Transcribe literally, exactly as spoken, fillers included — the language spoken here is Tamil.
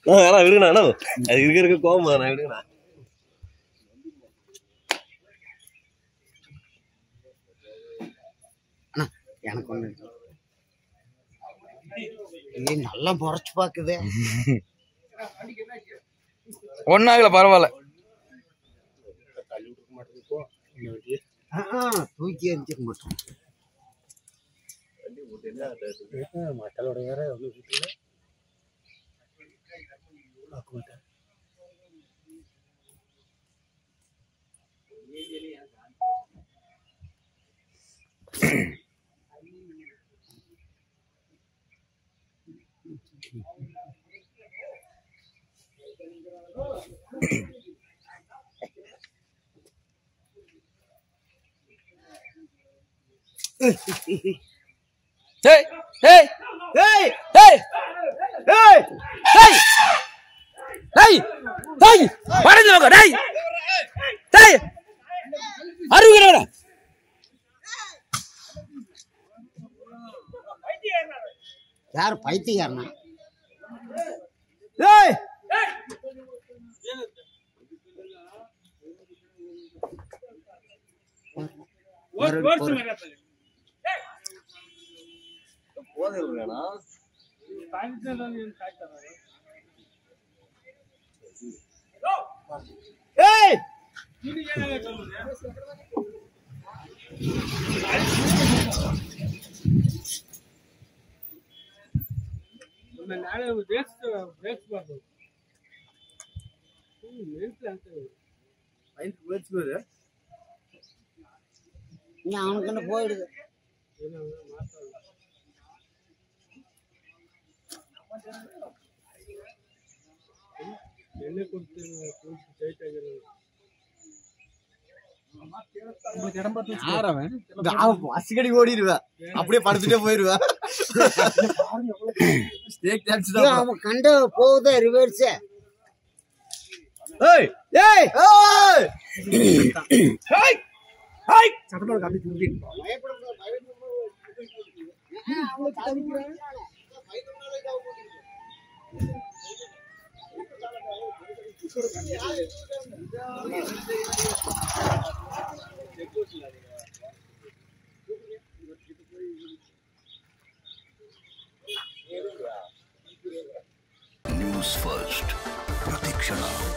வேணா விடுங்கண்ணா அண்ணா அது இருக்க இருக்க கோவம் நான் விடுங்கண்ணா. அண்ணா எனக்கு ஒண்ணு நல்லா முறைச்சு பாக்குது. ஒன்னாகல பரவாயில்ல. தூக்கி எரிஞ்சிக்க மாட்டோம். மக்களோட வேற ஒன்றும் வீட்டில் பார்க்க மாட்டேன். Hey! Hey! Hey! Hey! Hey! Hey! Hey! Hey! பறந்து வாங்க டேய். டேய். அருகிறடா. யார் பைத்தியக்காரனா? டேய். ஒரு ஒரு போதே இல்லைண்ணா. ஏய் நாளை வேஸ்ட் வேஸ்ட் பார்ப்போம். அவனுக்கு என்ன போயிடுது. என்ன கொடுத்து அசிக்கடி ஓடிடுவேன் அப்படியே படுத்துட்டே போயிருவேன். அவன் கண்ட போகுதே ரிவர்ஸ். சட்டப்பட காப்பி திரும்பி न्यूज फर्स्ट प्रतीक्षणा.